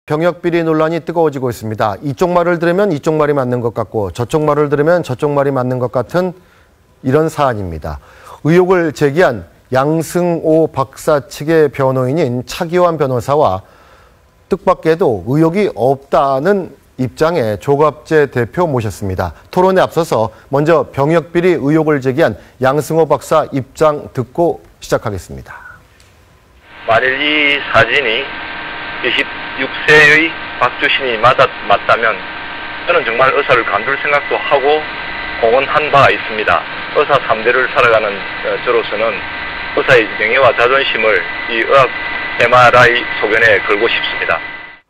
병역 비리 논란이 뜨거워지고 있습니다. 이쪽 말을 들으면 이쪽 말이 맞는 것 같고 저쪽 말을 들으면 저쪽 말이 맞는 것 같은 이런 사안입니다. 의혹을 제기한 양승호 박사 측의 변호인인 차기환 변호사와 뜻밖에도 의혹이 없다는 입장의 조갑재 대표 모셨습니다. 토론에 앞서서 먼저 병역 비리 의혹을 제기한 양승호 박사 입장 듣고 시작하겠습니다. 만일 이 사진이 26세의 박주신이 맞다면 저는 정말 의사를 간둘 생각도 하고 공언한 바가 있습니다. 의사 3대를 살아가는 저로서는 의사의 명예와 자존심을 이 의학 MRI 소견에 걸고 싶습니다.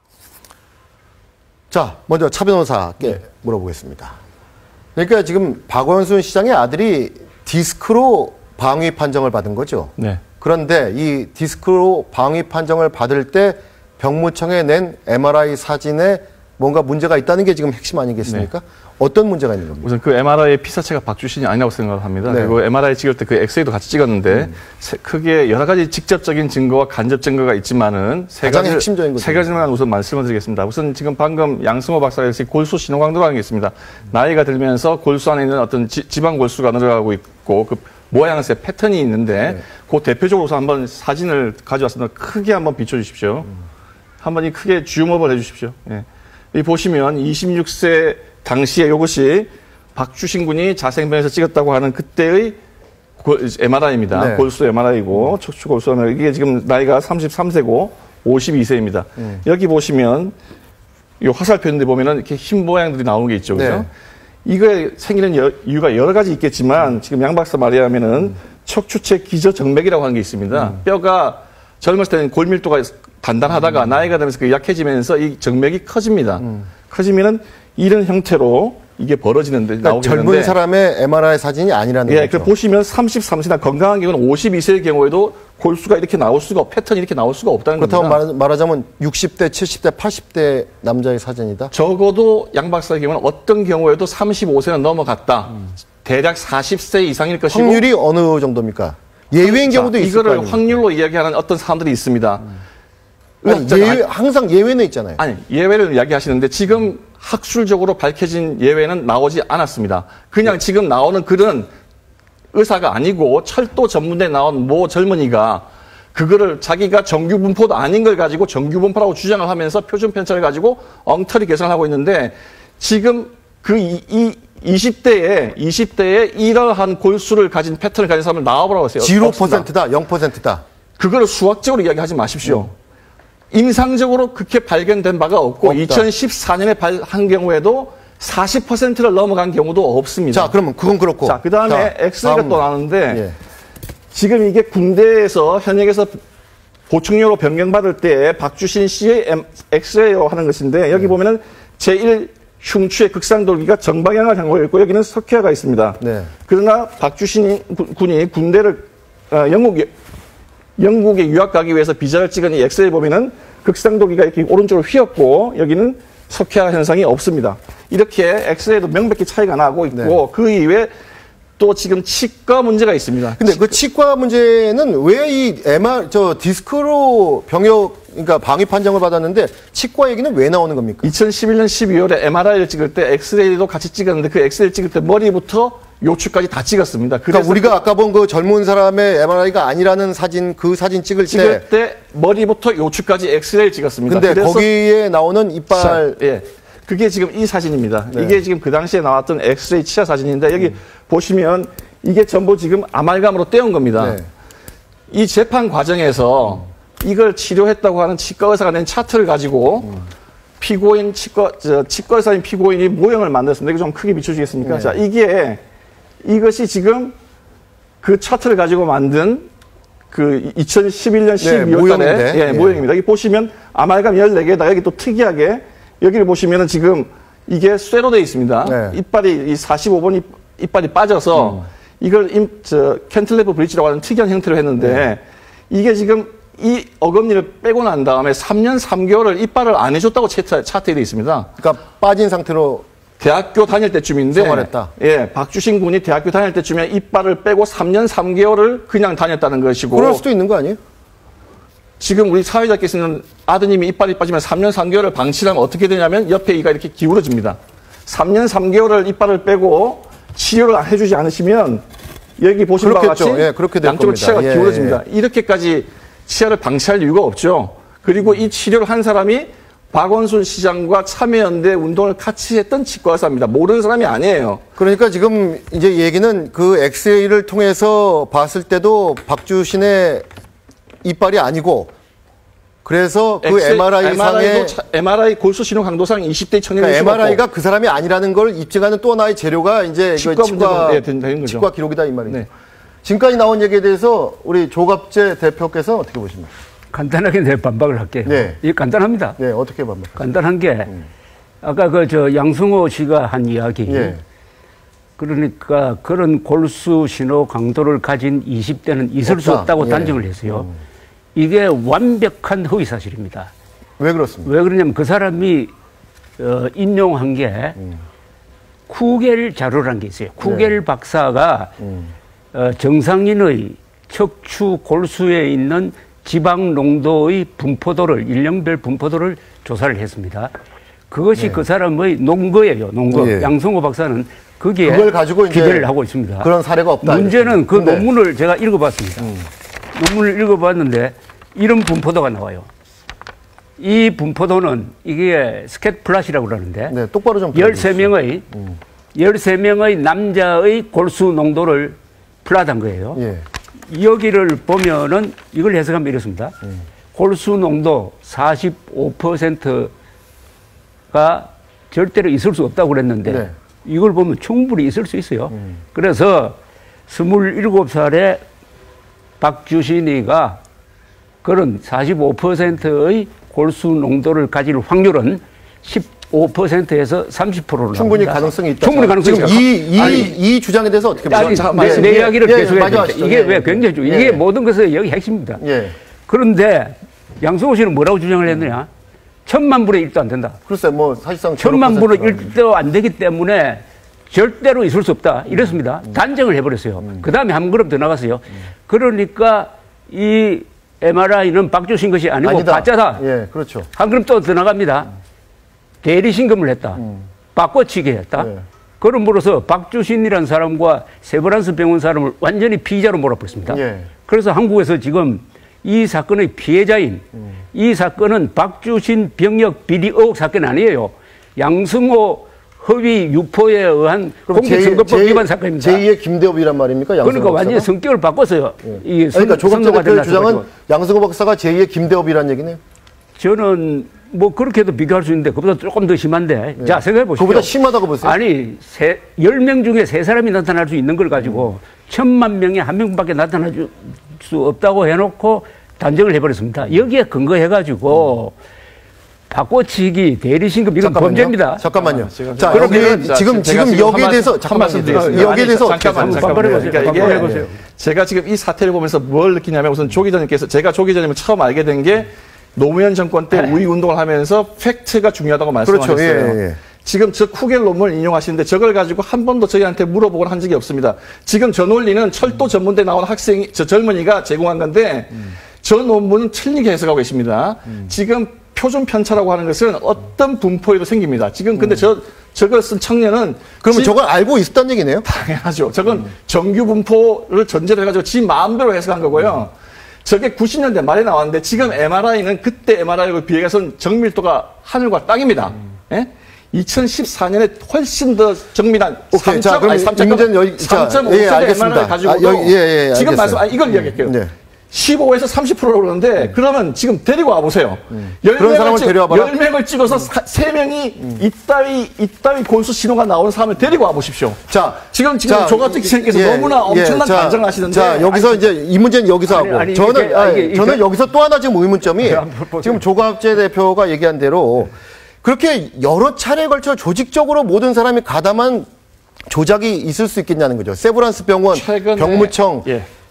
자, 먼저 차 변호사께 물어보겠습니다. 그러니까 지금 박원순 시장의 아들이 디스크로 방위 판정을 받은 거죠? 네. 그런데 이 디스크로 방위 판정을 받을 때 병무청에 낸 MRI 사진에 뭔가 문제가 있다는 게 지금 핵심 아니겠습니까? 네. 어떤 문제가 있는 겁니까? 우선 그 MRI 피사체가 박주신이 아니라고 생각합니다. 네. 그리고 MRI 찍을 때 그 엑스레이도 같이 찍었는데 크게 여러 가지 직접적인 증거와 간접 증거가 있지만은 가장 핵심적인 거죠. 세 가지만 우선 말씀을 드리겠습니다. 우선 지금 방금 양승호 박사에서 골수 신호강도라는 게 있습니다. 나이가 들면서 골수 안에 있는 어떤 지방 골수가 늘어가고 있고 그 모양새 패턴이 있는데 네. 그 대표적으로 한번 사진을 가져왔습니다. 크게 한번 비춰주십시오. 한번 이 크게 줌업을 해주십시오. 예. 이 보시면 26세 당시에 이것이 박주신 군이 자생병에서 찍었다고 하는 그때의 MRI입니다. 네. 골수 MRI고 척추 골수 MRI. 이게 지금 나이가 33세고 52세입니다. 여기 보시면 이 화살표 있는데 보면은 이렇게 흰 모양들이 나오는 게 있죠. 그죠? 네. 이거에 생기는 이유가 여러 가지 있겠지만 지금 양 박사 말에 하면은 척추체 기저정맥이라고 하는 게 있습니다. 뼈가 젊었을 때는 골밀도가 단단하다가 나이가 들면서 그 약해지면서 이 정맥이 커집니다. 커지면은 이런 형태로 이게 벌어지는데 그러니까 나오게 젊은 되는데 사람의 MRI 사진이 아니라는 예, 거죠. 그 보시면 33세나 건강한 경우는 52세의 경우에도 골수가 이렇게 나올 수가 패턴이 이렇게 나올 수가 없다는 그렇다고 겁니다. 말하자면 60대, 70대, 80대 남자의 사진이다? 적어도 양 박사의 경우는 어떤 경우에도 35세는 넘어갔다. 대략 40세 이상일 것이고 확률이 어느 정도입니까? 예외인 경우도 있을 거 이거를 아닙니까? 확률로 이야기하는 어떤 사람들이 있습니다. 아니, 항상 예외는 있잖아요. 아니, 예외를 이야기하시는데 지금 학술적으로 밝혀진 예외는 나오지 않았습니다. 그냥 지금 나오는 글은 의사가 아니고 철도 전문대에 나온 모 젊은이가 그거를 자기가 정규분포도 아닌 걸 가지고 정규분포라고 주장을 하면서 표준 편차를 가지고 엉터리 계산을 하고 있는데 지금 그 20대에 이러한 골수를 가진 패턴을 가진 사람을 나와보라고 했어요. 0%다, 0%다. 그거를 수학적으로 이야기하지 마십시오. 임상적으로 그렇게 발견된 바가 없고 없다. 2014년에 한 경우에도 40%를 넘어간 경우도 없습니다. 자, 그러면 그건 그렇고. 자, 그 다음에 엑스레이가 또 나오는데 예. 지금 이게 군대에서 현역에서 보충료로 변경받을 때 박주신 씨의 엑스레이로 하는 것인데 여기 보면은 제1 흉추의 극상돌기가 정방향을 향하고 있고 여기는 석회화가 있습니다. 네. 그러나 박주신 군이 군대를 영국에 유학 가기 위해서 비자를 찍은 이 엑스레이 보면은 극상도기가 이렇게 오른쪽으로 휘었고 여기는 석회화 현상이 없습니다. 이렇게 엑스레이도 명백히 차이가 나고 있고 네. 그 이외에 또 지금 치과 문제가 있습니다. 근데 그 치과 문제는 왜 이 디스크로 그러니까 방위 판정을 받았는데 치과 얘기는 왜 나오는 겁니까? 2011년 12월에 MRI를 찍을 때 엑스레이도 같이 찍었는데 그 엑스레이 찍을 때 머리부터 요추까지 다 찍었습니다. 그러니까 우리가 아까 본 그 젊은 사람의 MRI가 아니라는 사진, 그 사진 찍을 때 머리부터 요추까지 엑스레이를 찍었습니다. 근데 거기에 나오는 이빨. 예. 그게 지금 이 사진입니다. 네. 이게 지금 그 당시에 나왔던 엑스레이 치아 사진인데 여기 보시면 이게 전부 지금 아말감으로 떼온 겁니다. 네. 이 재판 과정에서 이걸 치료했다고 하는 치과 의사가 낸 차트를 가지고 피고인 치과 의사인 피고인이 모형을 만들었습니다. 이거 좀 크게 비춰주시겠습니까? 네. 자, 이것이 지금 그 차트를 가지고 만든 그 2011년 12월 달에 네. 모형입니다. 여기 보시면 아말감 14개에다 여기 또 특이하게 여기를 보시면은 지금 이게 쇠로 되어 있습니다. 네. 이빨이 이 45번 이빨이 빠져서 이걸 캔틀레버 브릿지라고 하는 특이한 형태로 했는데 이게 지금 이 어금니를 빼고 난 다음에 3년 3개월을 이빨을 안 해줬다고 차트에 되어 있습니다. 그러니까 빠진 상태로 대학교 다닐 때쯤인데 생활했다. 예, 박주신 군이 대학교 다닐 때쯤에 이빨을 빼고 3년 3개월을 그냥 다녔다는 것이고 그럴 수도 있는 거 아니에요? 지금 우리 사회자께서는 아드님이 이빨이 빠지면 3년 3개월을 방치를 하면 어떻게 되냐면 옆에 이가 이렇게 기울어집니다. 3년 3개월을 이빨을 빼고 치료를 해주지 않으시면 여기 보신 바와 같이 예, 그렇게 될 양쪽으로 겁니다. 치아가 예, 기울어집니다. 이렇게까지 치아를 방치할 이유가 없죠. 그리고 이 치료를 한 사람이 박원순 시장과 참여연대 운동을 같이 했던 치과 의사입니다. 모르는 사람이 아니에요. 그러니까 지금 이제 얘기는 그 엑스레이를 통해서 봤을 때도 박주신의 이빨이 아니고 그래서 그 MRI 상에 MRI 골수 신호 강도상 20대 청년이 그러니까 MRI가 그 사람이 아니라는 걸 입증하는 또 하나의 재료가 이제 치과 치과, 치과 기록이다 이 말이죠. 네. 지금까지 나온 얘기에 대해서 우리 조갑재 대표께서 어떻게 보십니까? 간단하게 내 반박을 할게요. 네. 이게 간단합니다. 네, 어떻게 반박? 간단한 게 아까 양승호 씨가 한 이야기. 예. 그러니까 그런 골수 신호 강도를 가진 20대는 있을 수 없다. 없다고 예. 단정을 했어요. 이게 완벽한 허위 사실입니다. 왜 그렇습니까? 왜 그러냐면 그 사람이 인용한 게 쿠겔 자료라는 게 있어요. 쿠겔 박사가 정상인의 척추 골수에 있는 지방 농도의 분포도를 1년별 분포도를 조사를 했습니다. 그것이 그 사람의 논거예요. 논거. 예. 양성호 박사는 거기에 그걸 가지고 이제 기대를 하고 있습니다. 그런 사례가 없다. 문제는 그 근데 논문을 제가 읽어봤습니다. 논문을 읽어봤는데 이런 분포도가 나와요. 이 분포도는 이게 스캣 플랫이라고 그러는데 네, 똑바로 좀 13명의 남자의 골수 농도를 플랫한 거예요. 예. 여기를 보면은 이걸 해석하면 이렇습니다. 골수 농도 45%가 절대로 있을 수 없다고 그랬는데 네. 이걸 보면 충분히 있을 수 있어요. 그래서 27살에 박주신이가 그런 45%의 골수 농도를 가질 확률은 15%에서 30%로 충분히 나옵니다. 가능성이 있다. 충분히 가능성이 지금 있다. 이 주장에 대해서 어떻게 보십니까? 내 이야기를 계속해야 됩니다. 맞아, 이게 예, 왜 굉장히 중요해요. 예. 이게 모든 것의 여기 핵심입니다. 예. 그런데 양승호 씨는 뭐라고 주장을 했느냐? 1000만 분의 1도 안 된다. 글쎄, 뭐, 사실상. 1000만 분의 1도 안 되기 때문에 절대로 있을 수 없다. 이랬습니다. 단정을 해버렸어요. 그 다음에 한 걸음 더 나갔어요. 그러니까 이 MRI는 박주신 것이 아니고 아니다. 가짜다. 예, 그렇죠. 한 걸음 또 더 나갑니다. 대리신금을 했다. 바꿔치기 했다. 네. 그럼으로써 박주신이라는 사람과 세브란스 병원 사람을 완전히 피의자로 몰아버렸습니다. 예. 그래서 한국에서 지금 이 사건의 피해자인 이 사건은 박주신 병역 비리 의혹 사건이 아니에요. 양승호 허위 유포에 의한 공직선거법 위반 사건입니다. 제2의 김대업이란 말입니까? 그러니까 완전히 성격을 바꿨어요. 이 그러니까 조갑재 대표의 주장은 나서가지고. 양승호 박사가 제2의 김대업이란 얘기네요. 저는 뭐 그렇게도 비교할 수 있는데 그보다 조금 더 심한데 자 생각해 보시죠. 그보다 심하다고 보세요? 아니 10명 중에 3사람이 나타날 수 있는 걸 가지고 1000만 명에 한 명밖에 나타날 수 없다고 해놓고 단정을 해버렸습니다. 여기에 근거해가지고 바꿔치기, 대리신금 이건 범죄입니다. 잠깐만요. 자, 그러면 지금 여기에 대해서 여기에 대해서 해보세요. 제가 지금 이 사태를 보면서 뭘 느끼냐면 우선 조 기자님께서 제가 조 기자님을 처음 알게 된 게 노무현 정권 때 우위 운동을 하면서 팩트가 중요하다고 말씀하셨어요. 그렇죠. 예. 지금 저 쿠겔 논문을 인용하시는데 저걸 가지고 한 번도 저희한테 물어보거나 한 적이 없습니다. 지금 저 논리는 철도 전문대 나온 학생이 저 젊은이가 제공한 건데 저 논문은 틀리게 해석하고 계십니다. 지금 표준 편차라고 하는 것은 어떤 분포에도 생깁니다. 지금 근데 저걸 쓴 청년은 그러면 저걸 알고 있었다는 얘기네요? 당연하죠. 저건 정규 분포를 전제로 해가지고 지 마음대로 해석한 거고요. 저게 90년대 말에 나왔는데 지금 MRI는 그때 MRI에 비해서는 정밀도가 하늘과 땅입니다. 예? 2014년에 훨씬 더 정밀한 3.5세대 MRI를 가지고도 지금 말씀 이걸 이야기할게요. 15에서 30%라고 그러는데 그러면 지금 데리고 와보세요. 그런 사람을 데려와봐라. 10명을 찍어서 3명이 이따위 골수 신호가 나오는 사람을 데리고 와보십시오. 자, 지금 조갑재 기자님께서 너무나 엄청난 반장을 하시는데. 자, 여기서 이제 이 문제는 여기서 하고. 저는 여기서 또 하나 지금 의문점이 지금 조갑재 대표가 얘기한 대로 그렇게 여러 차례에 걸쳐 조직적으로 모든 사람이 가담한 조작이 있을 수 있겠냐는 거죠. 세브란스 병원, 병무청,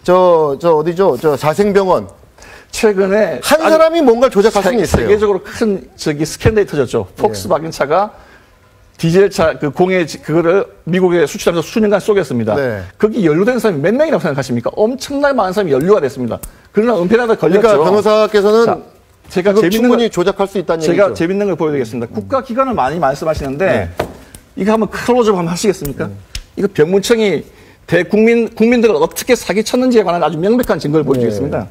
어디죠? 자생병원. 최근에 한 사람이 뭔가 조작할 수는 있어요. 세계적으로 큰 스캔들이 터졌죠. 폭스바겐 차가 디젤차 그 공해 그거를 미국에 수출하면서 수년간 쏘겠습니다. 네. 거기 연루된 사람이 몇 명이라고 생각하십니까? 엄청나게 많은 사람이 연루가 됐습니다. 그러나 은폐라도 걸렸죠. 그러니까 변호사께서는 자, 제가 충분히 조작할 수 있다는 제가 얘기죠. 재밌는 걸 보여드리겠습니다. 국가기관을 많이 말씀하시는데 이거 한번 클로즈업 한번 하시겠습니까? 이거 병무청이 국민들을 어떻게 사기쳤는지에 관한 아주 명백한 증거를 보여주겠습니다.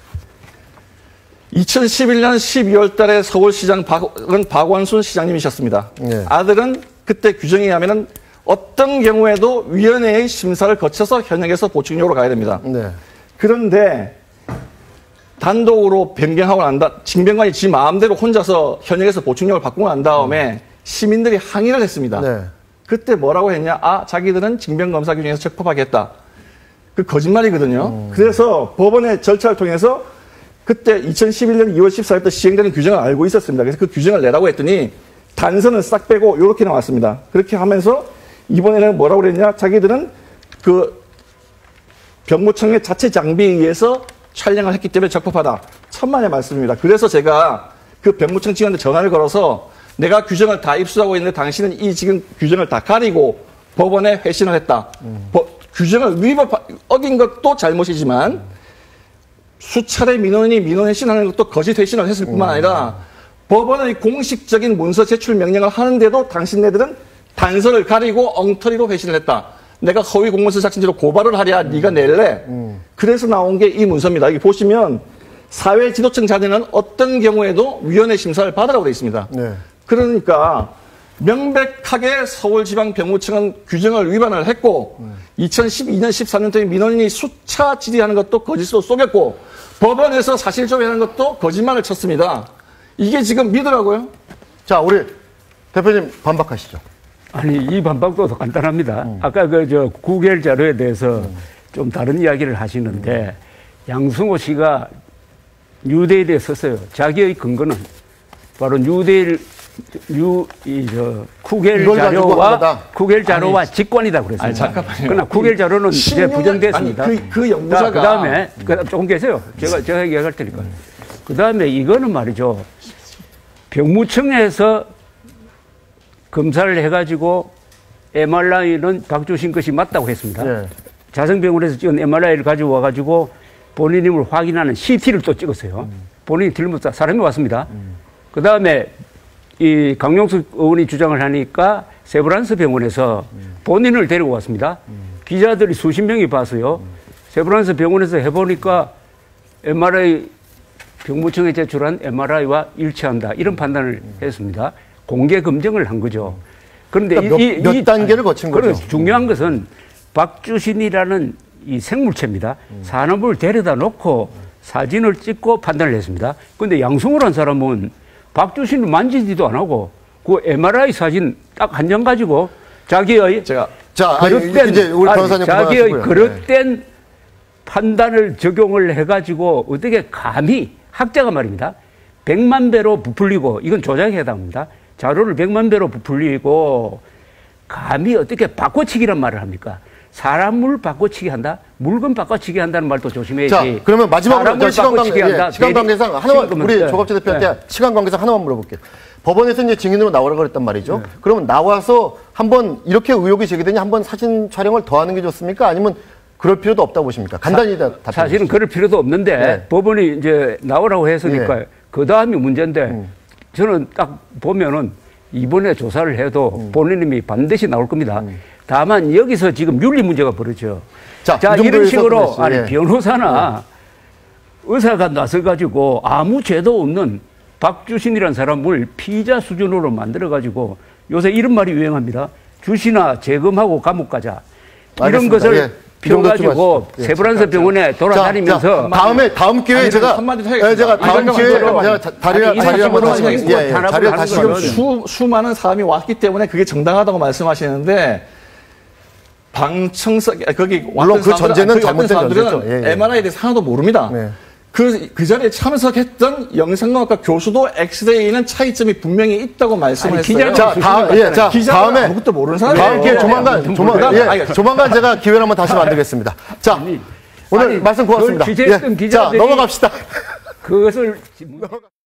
2011년 12월 달에 서울시장 박원순 시장님이셨습니다. 네. 아들은 그때 규정에 의하면 어떤 경우에도 위원회의 심사를 거쳐서 현역에서 보충료로 가야 됩니다. 네. 그런데 단독으로 변경하고 징병관이 지 마음대로 혼자서 현역에서 보충료를 바꾸고 난 다음에 시민들이 항의를 했습니다. 네. 그때 뭐라고 했냐? 자기들은 징병검사 규정에서 적법하겠다. 그 거짓말이거든요. 그래서 법원의 절차를 통해서 그때 2011년 2월 14일 때 시행되는 규정을 알고 있었습니다. 그래서 그 규정을 내라고 했더니 단서는 싹 빼고 이렇게 나왔습니다. 그렇게 하면서 이번에는 뭐라고 그랬냐? 자기들은 그 병무청의 자체 장비에 의해서 촬영을 했기 때문에 적법하다. 천만의 말씀입니다. 그래서 제가 그 병무청 직원한테 전화를 걸어서 내가 규정을 다 입수하고 있는데 당신은 이 지금 규정을 다 가리고 법원에 회신을 했다. 규정을 어긴 것도 잘못이지만 수차례 민원인이 민원 회신하는 것도 거짓 회신을 했을 뿐만 아니라 법원의 공식적인 문서 제출 명령을 하는데도 당신네들은 단서를 가리고 엉터리로 회신을 했다. 내가 허위 공문서 작성죄로 고발을 하랴 네가 낼래. 그래서 나온 게 이 문서입니다. 여기 보시면 사회지도청 자녀는 어떤 경우에도 위원회 심사를 받으라고 되어 있습니다. 네. 그러니까 명백하게 서울지방병무청은 규정을 위반을 했고 2012년 14년도에 민원인이 수차 질의하는 것도 거짓으로 속였고 법원에서 사실조회하는 것도 거짓말을 쳤습니다. 이게 지금 믿으라고요? 자, 우리 대표님 반박하시죠. 아니, 이 반박도 더 간단합니다. 아까 구결 자료에 대해서 좀 다른 이야기를 하시는데 양승호 씨가 뉴데일에 썼어요. 자기의 근거는 바로 구겔 자료와 직권이다 그랬습니다. 아니, 잠깐만요. 그러나 구겔 자료는 이제 부정됐습니다. 아니, 그 연구자가. 그 다음에, 조금 계세요. 제가 얘기할 테니까. 그 다음에 이거는 말이죠. 병무청에서 검사를 해가지고 MRI는 박주신 것이 맞다고 했습니다. 네. 자성병원에서 찍은 MRI를 가지고 와가지고 본인 힘을 확인하는 CT를 또 찍었어요. 본인이 틀림없다. 사람이 왔습니다. 그 다음에 이 강용석 의원이 주장을 하니까 세브란스 병원에서 본인을 데리고 왔습니다. 기자들이 수십 명이 봤어요. 세브란스 병원에서 해보니까 MRI 병무청에 제출한 MRI와 일치한다. 이런 판단을 했습니다. 공개 검증을 한 거죠. 그런데 그러니까 몇 단계를 거친 거죠. 중요한 것은 박주신이라는 이 생물체입니다. 사람을 데려다 놓고 사진을 찍고 판단을 했습니다. 그런데 양승호라는 사람은 박주신을 만지지도 안 하고 그 MRI 사진 딱 한 장 가지고 자기의 자기의 그릇된 판단을 적용을 해가지고 어떻게 감히 학자가 말입니다. 100만 배로 부풀리고 이건 조작에 해당합니다. 자료를 100만 배로 부풀리고 감히 어떻게 바꿔치기란 말을 합니까? 사람을 바꿔치기 한다? 물건 바꿔치기 한다는 말도 조심해야지. 자, 그러면 마지막으로 시간 관계상 하나만 우리 조갑재 대표한테 시간 관계상 하나만 물어볼게요. 법원에서 이제 증인으로 나오라고 그랬단 말이죠. 그러면 나와서 한번 이렇게 의혹이 제기되니 한번 사진 촬영을 더 하는 게 좋습니까? 아니면 그럴 필요도 없다고 보십니까? 간단히 사실은 그럴 필요도 없는데 법원이 이제 나오라고 했으니까 그 다음이 문제인데 저는 딱 보면은 이번에 조사를 해도 본인이 반드시 나올 겁니다. 다만 여기서 지금 윤리 문제가 벌어져. 자 이런 식으로 아니 변호사나 의사가 나서가지고 아무 죄도 없는 박주신이라는 사람을 피의자 수준으로 만들어가지고 요새 이런 말이 유행합니다. 주신아 재검하고 감옥 가자. 이런 알겠습니다. 것을 펴가지고 세브란스 병원에 돌아다니면서 다음 기회에 제가 다음 기회에 자리를 한번 하시겠습니다. 지금 수많은 사람이 왔기 때문에 그게 정당하다고 말씀하시는데 방청석 거기 물론 그 전제는 잘못된 전제죠. MRI에 대해서 하나도 모릅니다. 그 자리에 참석했던 영상학과 교수도 엑스레이는 차이점이 분명히 있다고 말씀했어요. 다음에 아무것도 모르는 사람이 다음 기회에 조만간 제가 기회를 한번 다시 만들겠습니다. 자, 오늘 말씀 고맙습니다. 자, 넘어갑시다. 그것을